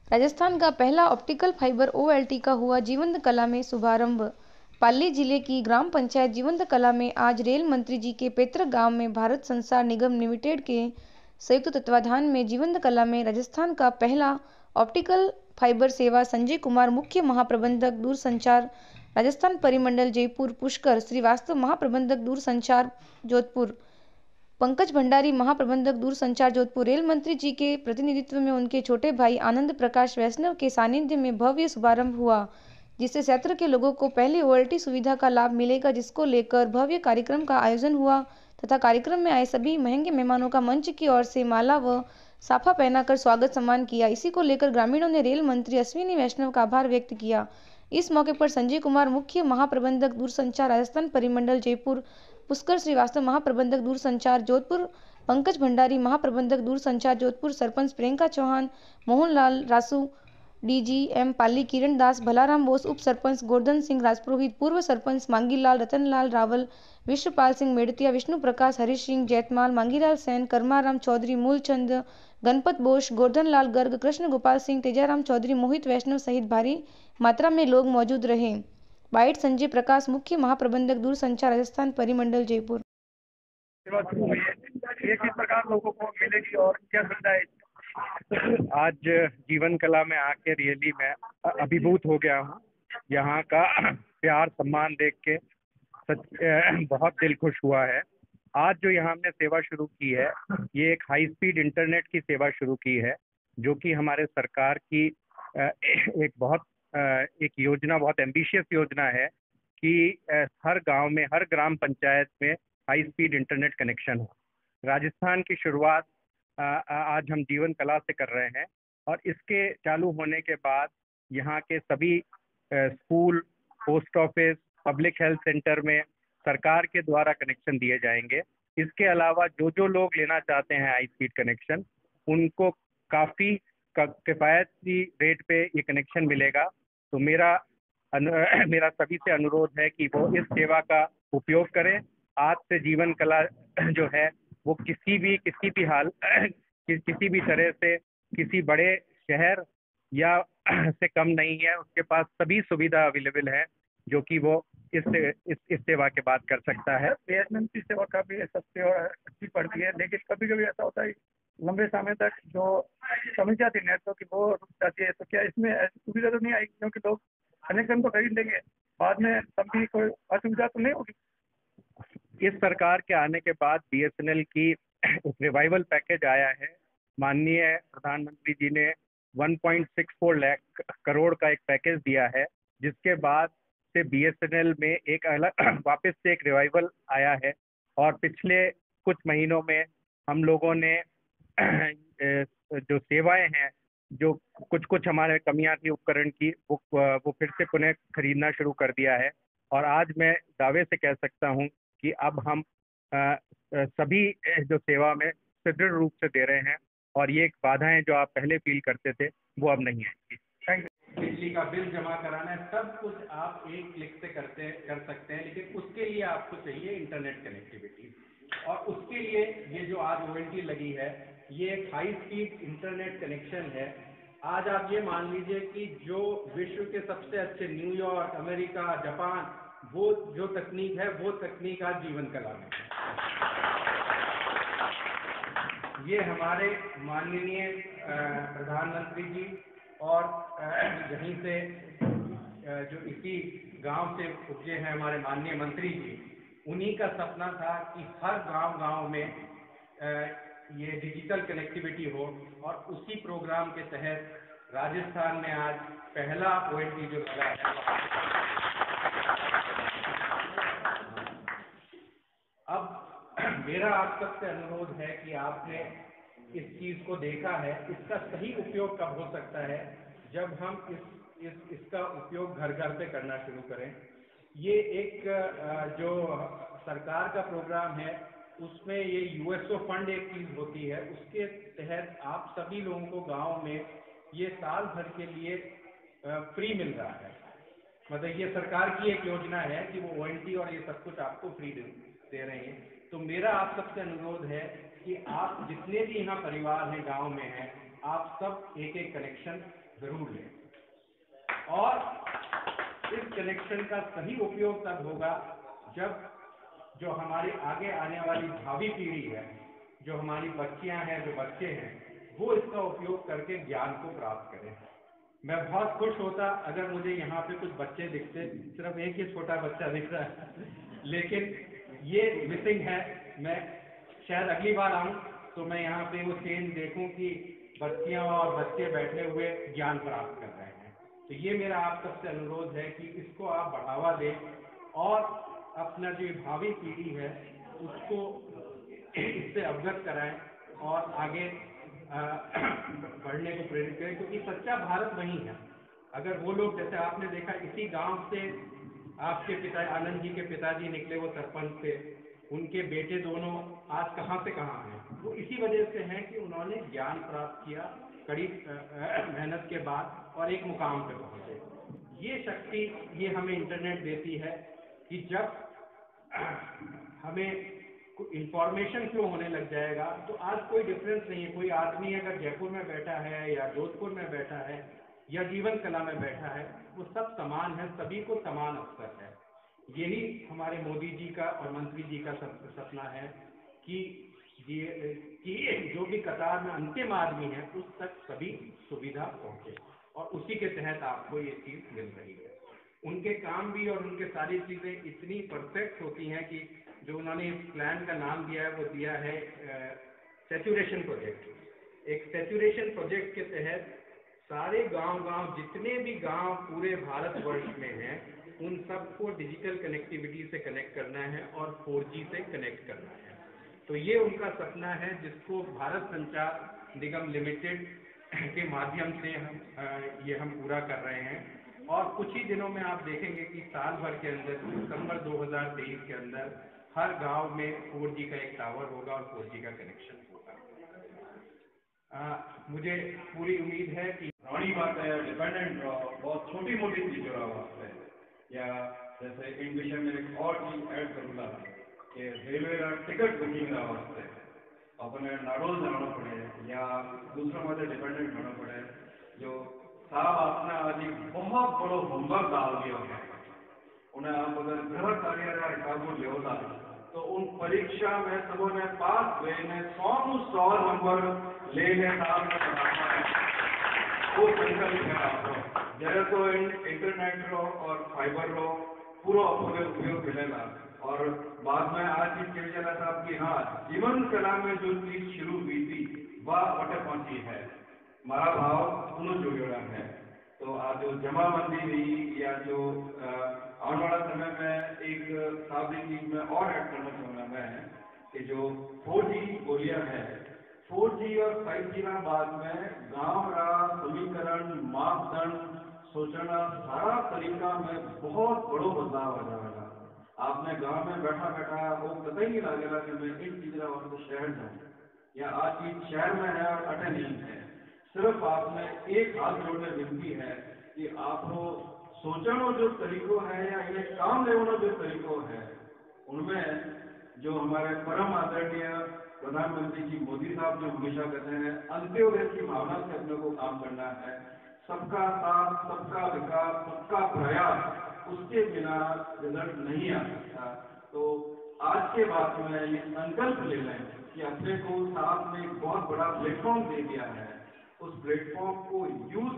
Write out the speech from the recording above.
राजस्थान का पहला optical fibre OLT का हुआ जीवंत कला में शुभारंभ। पाली जिले की ग्राम पंचायत जीवंत कला में आज रेल मंत्री जी के पैतृक गांव में भारत संचार निगम लिमिटेड के संयुक्त तत्वाधान में जीवंत कला में राजस्थान का पहला ऑप्टिकल फाइबर सेवा संजय कुमार मुख्य महाप्रबंधक दूरसंचार राजस्थान परिमंडल जयपुर, पुष्कर श्रीवास्तव महाप्रबंधक दूरसंचार जोधपुर, पंकज भंडारी महाप्रबंधक दूरसंचार जोधपुर, रेल मंत्री जी के प्रतिनिधित्व में उनके छोटे भाई आनंद प्रकाश वैष्णव के सानिध्य में भव्य शुभारंभ हुआ, जिससे क्षेत्र के लोगों को पहले ओएलटी सुविधा का लाभ मिलेगा, जिसको लेकर भव्य कार्यक्रम का आयोजन हुआ तथा कार्यक्रम में आए सभी महंगे मेहमानों का मंच की ओर से माला व साफा पहनाकर स्वागत सम्मान किया। इसी को लेकर ग्रामीणों ने रेल मंत्री अश्विनी वैष्णव का आभार व्यक्त किया। इस मौके पर संजय कुमार मुख्य महाप्रबंधक दूरसंचार राजस्थान परिमंडल जयपुर, पुष्कर श्रीवास्तव महाप्रबंधक दूरसंचार जोधपुर, पंकज भंडारी महाप्रबंधक दूरसंचार जोधपुर, सरपंच प्रियंका चौहान, मोहनलाल रासू, डीजीएम पाली किरण दास, भलाराम बोस, उप सरपंच गोवर्धन सिंह राजपुरोहित, पूर्व सरपंच मांगीलाल, रतनलाल रावल, विश्वपाल सिंह मेड़तिया, विष्णु प्रकाश, हरीश सिंह जैतमाल, मांगीलाल सेन, कर्माराम चौधरी, मूलचंद, गणपत बोस, गोवर्धन लाल गर्ग, कृष्ण गोपाल सिंह, तेजाराम चौधरी, मोहित वैष्णव सहित भारी मात्रा में लोग मौजूद रहे। बाइट संजय प्रकाश, मुख्य महाप्रबंधक दूरसंचार राजस्थान परिमंडल जयपुर। सेवा शुरू हुई है, ये किस प्रकार लोगों को मिलेगी और क्या सुविधा है? आज जीवन कला में आके रियली मैं अभिभूत हो गया हूँ। यहाँ का प्यार सम्मान देख के सच बहुत दिल खुश हुआ है। आज जो यहाँ हमने सेवा शुरू की है, ये एक हाई स्पीड इंटरनेट की सेवा शुरू की है, जो कि हमारे सरकार की एक योजना, बहुत एम्बिशियस योजना है कि हर गांव में, हर ग्राम पंचायत में हाई स्पीड इंटरनेट कनेक्शन हो। राजस्थान की शुरुआत आज हम जीवन कला से कर रहे हैं और इसके चालू होने के बाद यहाँ के सभी school, post office, public health centre में सरकार के द्वारा कनेक्शन दिए जाएंगे। इसके अलावा जो जो लोग लेना चाहते हैं हाई स्पीड कनेक्शन, उनको काफ़ी किफ़ायती रेट पे ये कनेक्शन मिलेगा। तो मेरा सभी से अनुरोध है कि वो इस सेवा का उपयोग करें। आज से जीवन कला जो है वो किसी भी तरह से किसी बड़े शहर या से कम नहीं है। उसके पास सभी सुविधा अवेलेबल है जो कि वो इस सेवा के बाद कर सकता है। बीएसएनएल की सेवा काफ़ी सस्ती और अच्छी पड़ती है, लेकिन कभी कभी ऐसा होता है लंबे समय तक जो समस्या थी नेटवर्क की वो रुक जाती है। तो क्या इसमें ऐसी सुविधा तो नहीं आएगी, क्योंकि लोग कनेक्शन तो खरीद लेंगे, बाद में तब भी कोई असुविधा तो नहीं होगी? इस सरकार के आने के बाद बीएसएनएल की एक रिवाइवल पैकेज आया है। माननीय प्रधानमंत्री जी ने 1.64 लाख करोड़ का एक पैकेज दिया है, जिसके बाद से बीएसएनएल में एक अलग वापस से एक रिवाइवल आया है। और पिछले कुछ महीनों में हम लोगों ने जो सेवाएं हैं, जो कुछ हमारे कमियां थी उपकरण की, वो फिर से पुनः खरीदना शुरू कर दिया है। और आज मैं दावे से कह सकता हूं कि अब हम सभी जो सेवा में सुदृढ़ रूप से दे रहे हैं और ये एक बाधाएं जो आप पहले फील करते थे वो अब नहीं आएंगी। Thank you. बिजली का बिल जमा कराना है, सब कुछ आप एक क्लिक से कर सकते हैं, लेकिन उसके लिए आपको चाहिए इंटरनेट कनेक्टिविटी। और उसके लिए ये जो आज ओएलटी लगी है, ये एक हाई स्पीड इंटरनेट कनेक्शन है। आज आप ये मान लीजिए कि जो विश्व के सबसे अच्छे न्यूयॉर्क, अमेरिका, जापान, वो जो तकनीक है वो तकनीक आज जीवन कला में है। ये हमारे माननीय प्रधानमंत्री जी और यहीं से जो इसी गांव से उपजे हैं हमारे माननीय मंत्री जी, उन्हीं का सपना था कि हर गांव में ये डिजिटल कनेक्टिविटी हो। और उसी प्रोग्राम के तहत राजस्थान में आज पहला ओएलटी जो लगा है। अब मेरा आप सबसे अनुरोध है कि आपने इस चीज को देखा है, इसका सही उपयोग कब हो सकता है? जब हम इसका उपयोग घर घर पे करना शुरू करें। ये एक जो सरकार का प्रोग्राम है उसमें ये यूएसओ फंड एक चीज होती है, उसके तहत आप सभी लोगों को गांव में ये साल भर के लिए फ्री मिल रहा है। मतलब ये सरकार की एक योजना है कि वो ओएलटी और ये सब कुछ आपको फ्री दे रहे हैं। तो मेरा आप सबसे अनुरोध है कि आप जितने भी यहाँ परिवार हैं गांव में हैं, आप सब एक एक कनेक्शन जरूर लें, और इस कनेक्शन का सही उपयोग तब होगा जब जो हमारी आगे आने वाली भावी पीढ़ी है, जो हमारी बच्चियां हैं, जो बच्चे हैं, वो इसका उपयोग करके ज्ञान को प्राप्त करें। मैं बहुत खुश होता अगर मुझे यहाँ पे कुछ बच्चे दिखते, सिर्फ एक ही छोटा बच्चा दिख रहा है लेकिन ये मिसिंग है। मैं शायद अगली बार आऊँ तो मैं यहाँ पे वो चेंज देखूँ कि बच्चियाँ और बच्चे बैठे हुए ज्ञान प्राप्त कर रहे हैं। तो ये मेरा आप सबसे अनुरोध है कि इसको आप बढ़ावा दें और अपना जो भावी पीढ़ी है उसको इससे अवगत कराएं और आगे बढ़ने को प्रेरित करें, क्योंकि सच्चा भारत वही है। अगर वो लोग, जैसे आपने देखा इसी गांव से आपके पिता आनंद जी के पिताजी निकले, वो सरपंच थे, उनके बेटे दोनों आज कहाँ से कहाँ हैं, वो इसी वजह से हैं कि उन्होंने ज्ञान प्राप्त किया कड़ी मेहनत के बाद और एक मुकाम पे पहुंचे। ये शक्ति ये हमें इंटरनेट देती है कि जब हमें इंफॉर्मेशन फ्लो होने लग जाएगा तो आज कोई डिफरेंस नहीं है। कोई आदमी अगर जयपुर में बैठा है या जोधपुर में बैठा है या जीवन कला में बैठा है, वो सब समान है, सभी को समान अवसर है। यही हमारे मोदी जी का और मंत्री जी का सपना है कि जो भी कतार में अंतिम आदमी है उस तक सभी सुविधा पहुंचे, और उसी के तहत आपको ये चीज मिल रही है। उनके काम भी और उनके सारी चीजें इतनी परफेक्ट होती हैं कि जो उन्होंने इस प्लान का नाम दिया है वो दिया है सैचुरेशन प्रोजेक्ट। एक सैचुरेशन प्रोजेक्ट के तहत सारे गांव जितने भी गांव पूरे भारतवर्ष में हैं उन सबको डिजिटल कनेक्टिविटी से कनेक्ट करना है और 4G से कनेक्ट करना है। तो ये उनका सपना है जिसको भारत संचार निगम लिमिटेड के माध्यम से हम पूरा कर रहे हैं। और कुछ ही दिनों में आप देखेंगे कि साल भर के अंदर दिसंबर 2023 के अंदर हर गांव में 4G का एक टावर होगा और 4G का कनेक्शन होगा। मुझे पूरी उम्मीद है कि घणी बात है डिपेंडेंट बहुत छोटी मोटी चीज़ों वास्ते, या जैसे इन विषय में एक और चीज ऐड करूँगा कि रेलवे का टिकट बुकिंग वास्ते अपने नाडोल जाना पड़े या दूसरों में डिपेंडेंट होना पड़े। जो साहब आपने आज एक बहुत बड़ो होमवर्क डाल दिया है, उन्हें आप अगर घर कार्य का हिसाब को लेवला तो उन परीक्षा में सबों पास हुए 100 नंबर लेने साहब ने बनाना है। वो संकल्प है आपको जरा तो इंटरनेट रो और फाइबर रो पूरा उपयोग मिलेगा। और बाद में आज चीज कही जाना साहब की हाँ जीवन कला में जो चीज शुरू हुई थी वह अटे पहुंची है, हमारा भाव पुनः जुड़ा है। तो आज जो जमाबंदी हुई या जो आने वाला समय में एक सादी चीज में और ऐड करना चाहूँगा मैं कि जो 4G बोलिया है, 4G और 5G बाद में गांव का समीकरण मापदंड सोचना सारा तरीका में बहुत बड़ो बदलाव आ जाएगा। आपने गांव में बैठा बैठा वो पता ही नहीं लगेगा कि मैं इन चीज़ों वास्ते शहर जाऊँ या आज चीज शहर में है और अटे नहीं है। सिर्फ आपने एक हाथ जोड़ने विनती है कि आपको सोचनो जो तरीको है या इन्हें काम लेवनो जो तरीको है, उनमें जो हमारे परम आदरणीय प्रधानमंत्री जी मोदी साहब जो हमेशा कहते हैं अंत्योदय की भावना से अपने को काम करना है। सबका साथ, सबका विकास, सबका प्रयास, उसके बिना रिजल्ट नहीं आ सकता। तो आज के बाद में ये संकल्प ले लें कि अपने को साथ में एक बहुत बड़ा प्लेटफॉर्म दे दिया है, उस प्लेटफॉर्म को यूज